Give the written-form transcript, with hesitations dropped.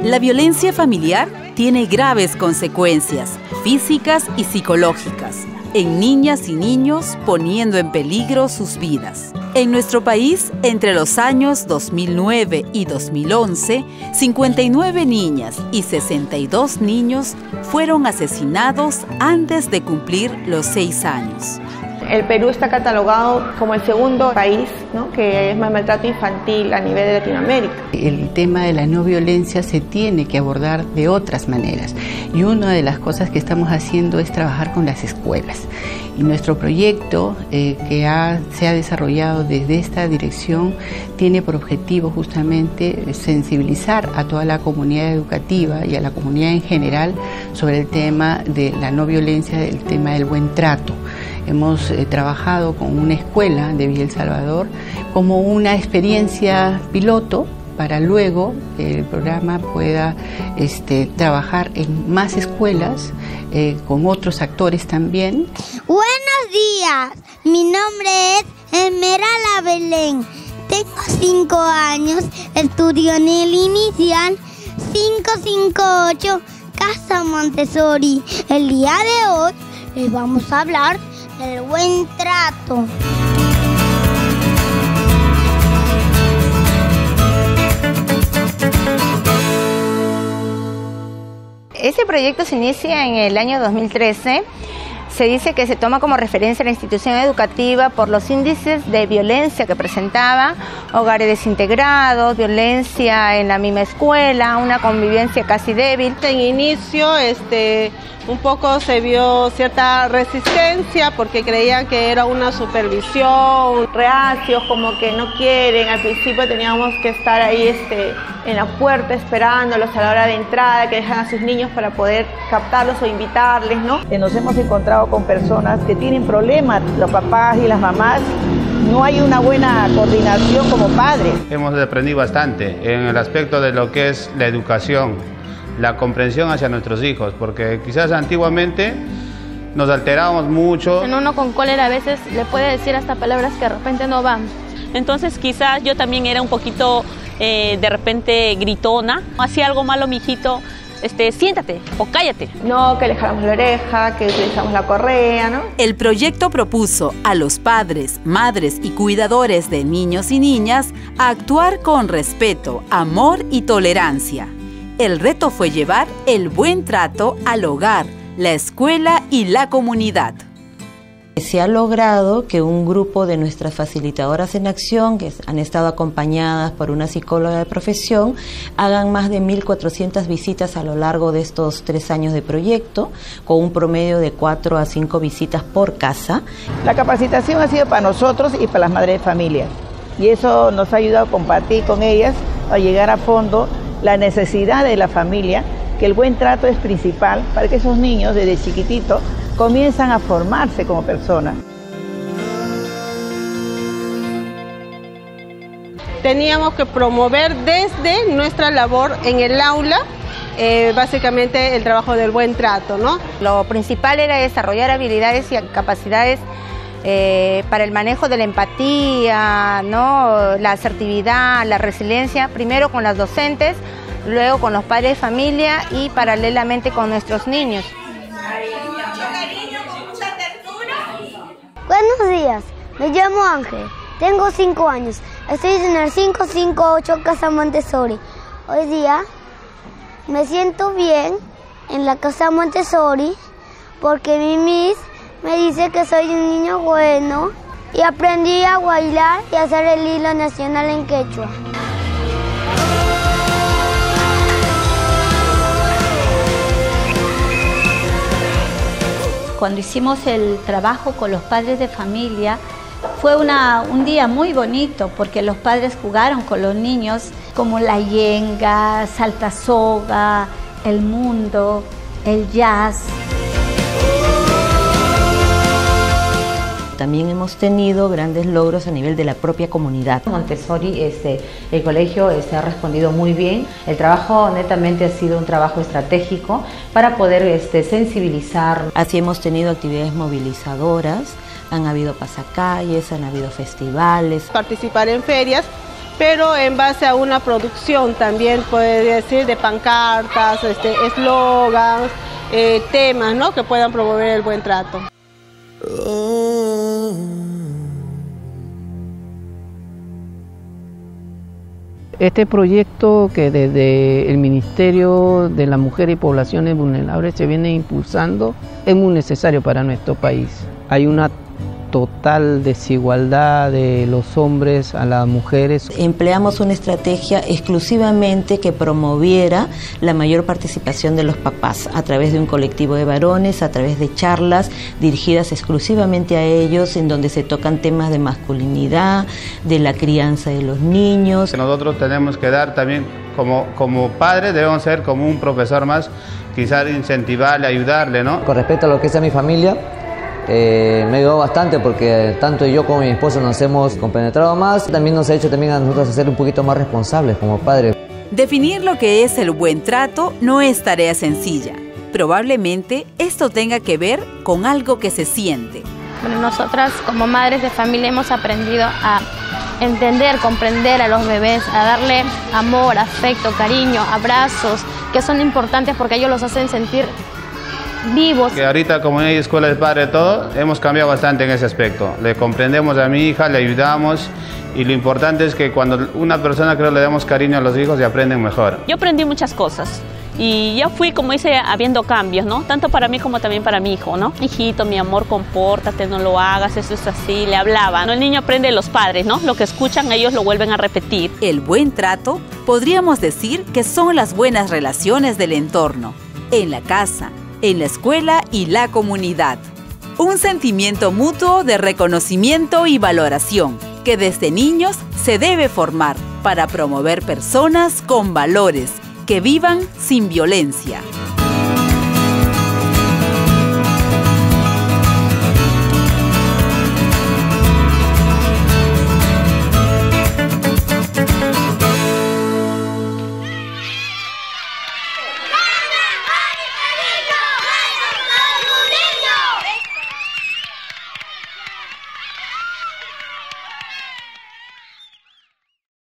La violencia familiar tiene graves consecuencias físicas y psicológicas en niñas y niños, poniendo en peligro sus vidas. En nuestro país, entre los años 2009 y 2011, 59 niñas y 62 niños fueron asesinados antes de cumplir los 6 años. El Perú está catalogado como el segundo país, ¿no?, que es más maltrato infantil a nivel de Latinoamérica. El tema de la no violencia se tiene que abordar de otras maneras y una de las cosas que estamos haciendo es trabajar con las escuelas. Y nuestro proyecto se ha desarrollado desde esta dirección tiene por objetivo justamente sensibilizar a toda la comunidad educativa y a la comunidad en general sobre el tema de la no violencia, el tema del buen trato. Hemos trabajado con una escuela de Villa El Salvador como una experiencia piloto para luego que el programa pueda trabajar en más escuelas con otros actores también. Buenos días, mi nombre es Esmeralda Belén, tengo 5 años, estudio en el inicial 558 Casa Montessori. El día de hoy les vamos a hablar del buen trato. Este proyecto se inicia en el año 2013. Se dice que se toma como referencia la institución educativa por los índices de violencia que presentaba, hogares desintegrados, violencia en la misma escuela, una convivencia casi débil. En inicio, un poco se vio cierta resistencia porque creían que era una supervisión, reacios, como que no quieren. Al principio teníamos que estar ahí en la puerta esperándolos a la hora de entrada, que dejan a sus niños para poder captarlos o invitarles, ¿no? Nos hemos encontrado con personas que tienen problemas, los papás y las mamás. No hay una buena coordinación como padres. Hemos aprendido bastante en el aspecto de lo que es la educación, la comprensión hacia nuestros hijos, porque quizás antiguamente nos alterábamos mucho. En uno con cólera a veces le puede decir hasta palabras que de repente no van. Entonces quizás yo también era un poquito de repente gritona. Hacía algo malo mi hijito, siéntate o cállate. No, que le jalamos la oreja, que utilizamos la correa, ¿no? El proyecto propuso a los padres, madres y cuidadores de niños y niñas a actuar con respeto, amor y tolerancia. El reto fue llevar el buen trato al hogar, la escuela y la comunidad. Se ha logrado que un grupo de nuestras facilitadoras en acción, que han estado acompañadas por una psicóloga de profesión, hagan más de 1.400 visitas a lo largo de estos 3 años de proyecto, con un promedio de 4 a 5 visitas por casa. La capacitación ha sido para nosotros y para las madres de familia, y eso nos ha ayudado a compartir con ellas, a llegar a fondo la necesidad de la familia, que el buen trato es principal para que esos niños desde chiquititos comienzan a formarse como personas. Teníamos que promover desde nuestra labor en el aula, básicamente el trabajo del buen trato, ¿no? Lo principal era desarrollar habilidades y capacidades para el manejo de la empatía, ¿no?, la asertividad, la resiliencia, primero con las docentes, luego con los padres de familia y paralelamente con nuestros niños. Buenos días, me llamo Ángel, tengo 5 años, estoy en el 558 Casa Montessori. Hoy día me siento bien en la Casa Montessori porque mi Miss me dice que soy un niño bueno y aprendí a bailar y a hacer el hilo nacional en quechua. Cuando hicimos el trabajo con los padres de familia, fue un día muy bonito porque los padres jugaron con los niños como la yenga, saltasoga, el mundo, el jazz. También hemos tenido grandes logros a nivel de la propia comunidad. Montessori, el colegio ha respondido muy bien. El trabajo netamente ha sido un trabajo estratégico para poder sensibilizar. Así hemos tenido actividades movilizadoras, han habido pasacalles, han habido festivales. Participar en ferias pero en base a una producción también, puede decir, de pancartas, eslogans, temas, ¿no?, que puedan promover el buen trato. Este proyecto que desde el Ministerio de la Mujer y Poblaciones Vulnerables se viene impulsando es muy necesario para nuestro país. Hay una total desigualdad de los hombres a las mujeres. Empleamos una estrategia exclusivamente que promoviera la mayor participación de los papás a través de un colectivo de varones, a través de charlas dirigidas exclusivamente a ellos, en donde se tocan temas de masculinidad, de la crianza de los niños. Nosotros tenemos que dar también, como padres, debemos ser como un profesor más, quizás incentivarle, ayudarle, ¿no? Con respecto a lo que es a mi familia, me ayudó bastante porque tanto yo como mi esposa nos hemos compenetrado más. También nos ha hecho también a nosotros ser un poquito más responsables como padres. Definir lo que es el buen trato no es tarea sencilla. Probablemente esto tenga que ver con algo que se siente. Bueno, nosotras como madres de familia hemos aprendido a entender, comprender a los bebés, a darle amor, afecto, cariño, abrazos, que son importantes porque ellos los hacen sentir vivos. Que ahorita, como hay escuela de padre, todo, hemos cambiado bastante en ese aspecto. Le comprendemos a mi hija, le ayudamos, y lo importante es que cuando una persona, creo, le damos cariño a los hijos y aprenden mejor. Yo aprendí muchas cosas y ya fui, como dice, habiendo cambios, ¿no? Tanto para mí como también para mi hijo, ¿no? Hijito, mi amor, compórtate, no lo hagas, eso es así, le hablaba, ¿no? El niño aprende de los padres, ¿no? Lo que escuchan, ellos lo vuelven a repetir. El buen trato, podríamos decir que son las buenas relaciones del entorno, en la casa, en la escuela y la comunidad. Un sentimiento mutuo de reconocimiento y valoración que desde niños se debe formar para promover personas con valores que vivan sin violencia.